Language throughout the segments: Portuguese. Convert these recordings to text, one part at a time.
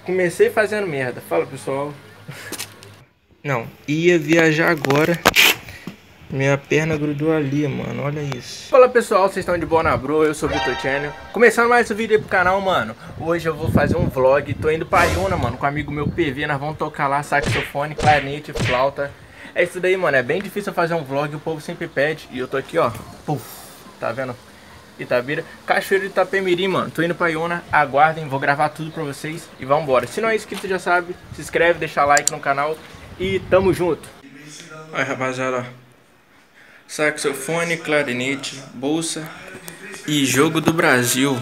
Comecei fazendo merda. Fala, pessoal. Não, ia viajar agora. Minha perna grudou ali, mano, olha isso. Fala, pessoal, vocês estão de boa na bro? Eu sou o Vitor Channel. Começando mais um vídeo aí pro canal, mano. Hoje eu vou fazer um vlog. Tô indo pra Iona, mano, com um amigo meu PV. Nós vamos tocar lá saxofone, clarinete, flauta. É isso daí, mano, é bem difícil fazer um vlog. O povo sempre pede. E eu tô aqui, ó, puf, tá vendo? Itabira, Cachoeiro de Itapemirim, mano. Tô indo pra Iona, aguardem, vou gravar tudo pra vocês e vambora. Se não é inscrito, já sabe, se inscreve, deixa like no canal e tamo junto. Aí, rapaziada, ó. Saxofone, clarinete, bolsa e jogo do Brasil.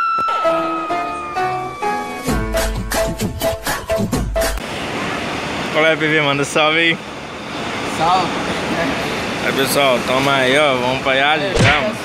Qual é, PV? Manda salve aí. Salve. Aí, pessoal, toma aí, ó. Vamos pra Yali já, mano.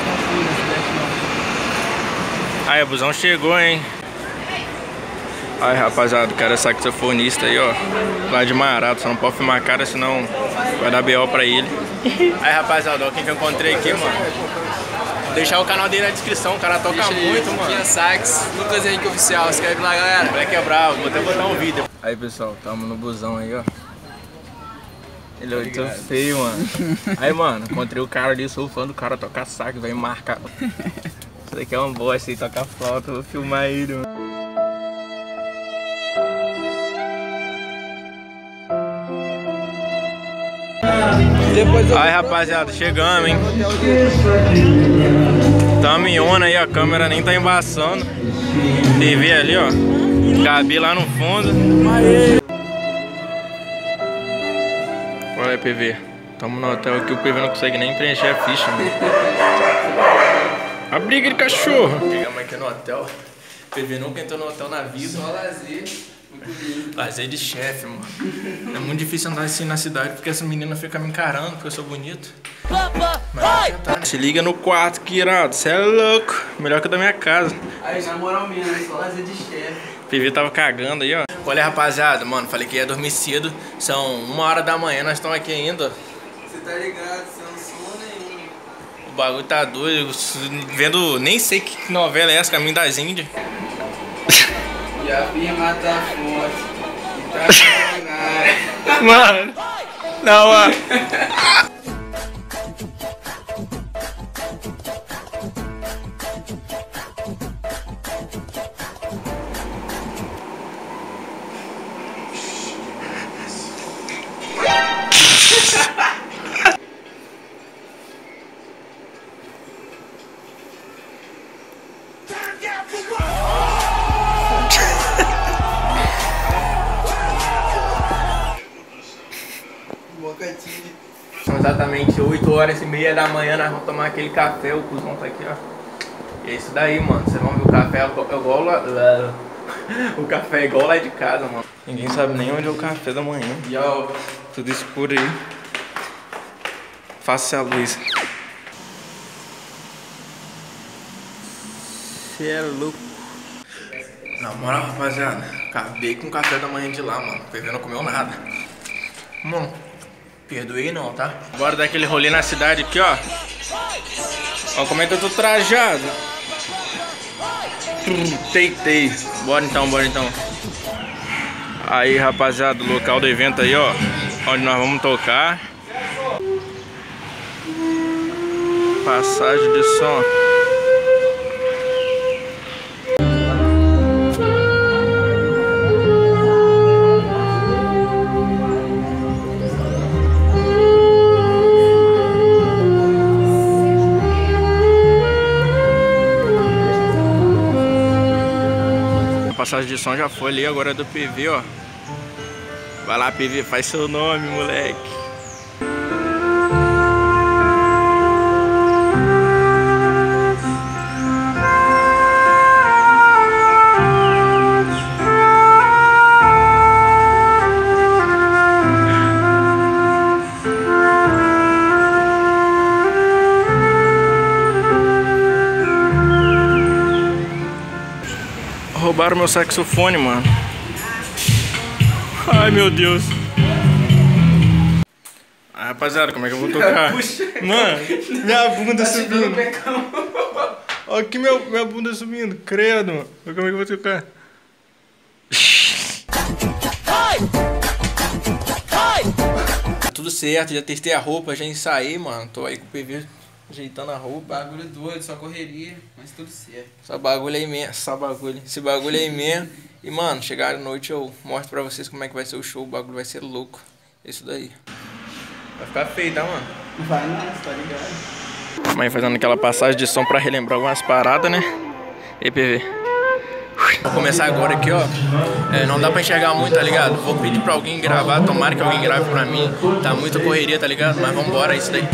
Aí, o busão chegou, hein. Aí, rapaziada, o cara é saxofonista aí, ó. Lá de Marato, só não pode filmar a cara, senão vai dar BO pra ele. Aí, rapaziada, ó, quem que eu encontrei aqui, mano. Vou deixar o canal dele na descrição, o cara toca muito, mano. Tinha sax, Lucas Henrique Oficial, escreve lá, galera. O moleque é bravo, vou até botar um vídeo. Aí, pessoal, tamo no busão aí, ó. Ele é muito feio, mano. Aí, mano, encontrei o cara ali, sou fã do cara tocar sax, vai marcar. Isso daqui é uma bosta aí, tocar flauta, eu vou filmar ele, mano. Aí, rapaziada, chegamos, hein. Tamo em Iona aí, a câmera nem tá embaçando. TV ali, ó. Gabi lá no fundo. Olha aí, PV. Tamo no hotel aqui, o PV não consegue nem preencher a ficha, mano. A briga de cachorro. Chegamos aqui no hotel. O PV nunca entrou no hotel na vida. Só lazer. Lazer de chefe, mano. É muito difícil andar assim na cidade porque essa menina fica me encarando porque eu sou bonito. Mas tentar, né? Se liga no quarto, que irado. Cê é louco. Melhor que o da minha casa. Aí, na moral mesmo, só lazer de chefe. O PV tava cagando aí, ó. Olha, rapaziada, mano, falei que ia dormir cedo. São 1h da manhã, nós estamos aqui ainda. Você tá ligado, você não sono nenhum. O bagulho tá doido. Vendo, nem sei que novela é essa, Caminho das Índias. E a firma tá forte. E tá combinado. Mano, não, mano. São exatamente 8h30 da manhã, nós vamos tomar aquele café, o cuzão tá aqui, ó. E é isso daí, mano. Vocês vão ver o café igual lá. O café é igual lá de casa, mano. Ninguém sabe nem onde é o café da manhã. Yo. Tudo escuro aí. Faça a luz. Cê é louco. Na moral, rapaziada, acabei com o café da manhã de lá, mano. O PV não comeu nada. Mano, perdoei não, tá? Bora dar aquele rolê na cidade aqui, ó. Ó como é que eu tô trajado. Teitei. Bora então, bora então. Aí, rapaziada, o local do evento aí, ó. Onde nós vamos tocar. Passagem de som. Passagem de som já foi ali, agora é do PV, ó. Vai lá, PV, faz seu nome, moleque. Roubaram meu saxofone, mano. Ai, meu Deus. Ah, rapaziada, como é que eu vou tocar? Mano, minha bunda subindo. Olha aqui minha bunda subindo. Credo, mano. Como é que eu vou tocar? certo, já testei a roupa, já ensaiei, mano. Tô aí com o PV ajeitando a roupa. Bagulho doido, só correria, mas tudo certo. Só bagulho aí mesmo, só bagulho. Esse bagulho aí mesmo. E, mano, chegar à noite eu mostro pra vocês como é que vai ser o show. O bagulho vai ser louco. Isso daí. Vai ficar feio, tá, mano? Não vai não, você tá ligado? Mãe fazendo aquela passagem de som pra relembrar algumas paradas, né? E PV. Vou começar agora aqui, ó. Não dá pra enxergar muito, tá ligado? Vou pedir pra alguém gravar, tomara que alguém grave pra mim. Tá muita correria, tá ligado? Mas vambora, é isso daí.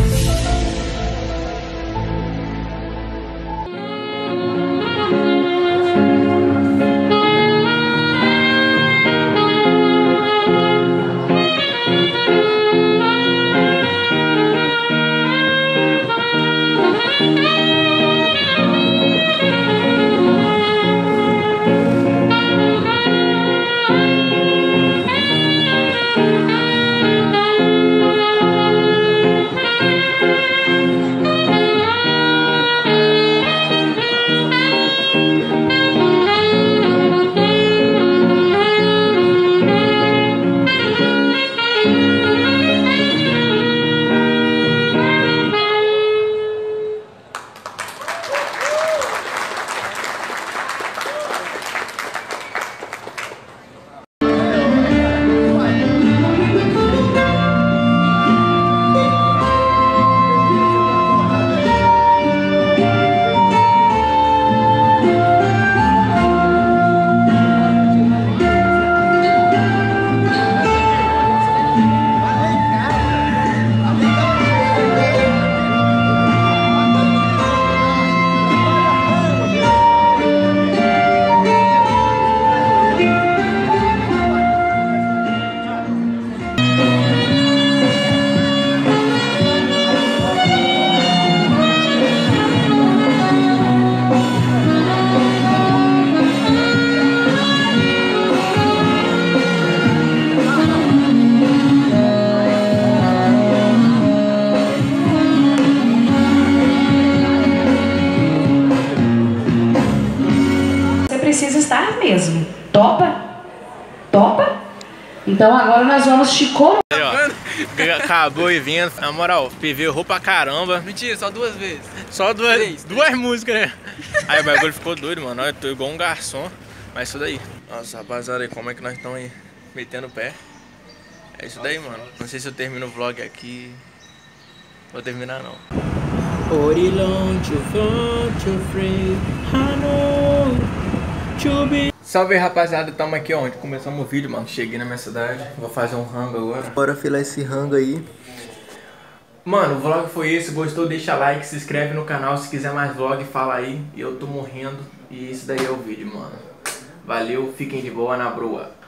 Precisa estar mesmo. Topa? Topa? Então agora nós vamos te colocar. Acabou o evento. Na moral, PV errou pra caramba. Mentira, só 2 vezes. Só duas Três. músicas, né? Aí o bagulho ficou doido, mano. Eu tô igual um garçom. Mas isso daí. Nossa, rapaziada, aí como é que nós estamos aí? Metendo o pé. É isso daí, mano. Não sei se eu termino o vlog aqui. Vou terminar não. Salve aí, rapaziada, tamo aqui onde? Começamos o vídeo, mano. Cheguei na minha cidade. Vou fazer um rango agora. Bora filar esse rango aí. Mano, o vlog foi esse. Gostou? Deixa like, se inscreve no canal. Se quiser mais vlog, fala aí. Eu tô morrendo. E esse daí é o vídeo, mano. Valeu, fiquem de boa na broa.